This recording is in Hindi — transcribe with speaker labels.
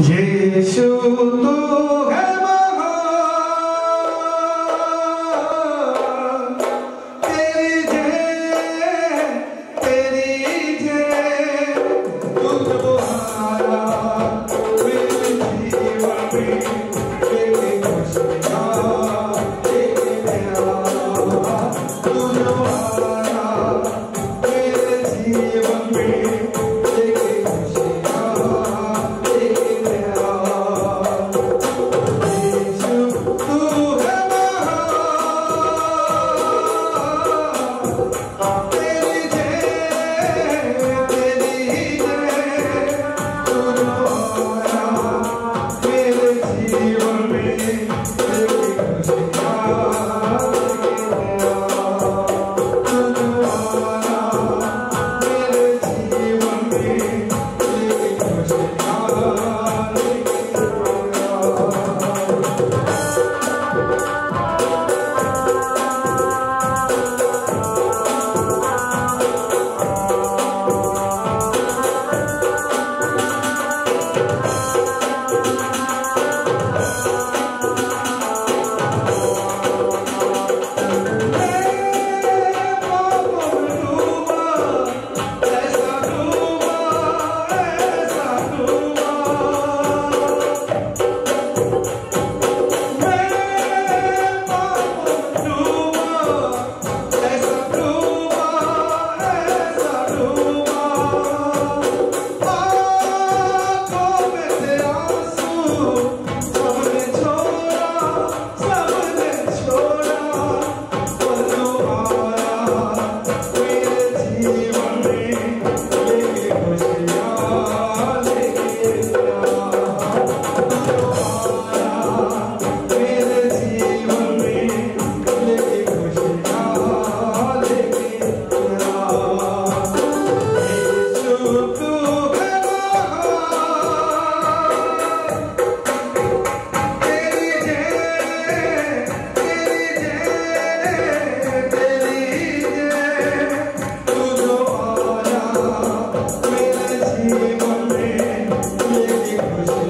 Speaker 1: यीशु तू है महान, तेरी जय, तेरी जय, तू जो आया मेरे जीवन में, तेरी खुशियाँ तेरी प्यार, तू जो आया मेरे जीवन में, तेरी खुशियाँ तेरी प्यार। यीशु तू है महान, तेरी जय, तेरी जय, तू जो आया मेरे जीवन में, तेरी खुशियाँ तेरी प्यार, तू जो आया मेरे जीवन में, तेरी खुशियाँ तेरी खुशियाँ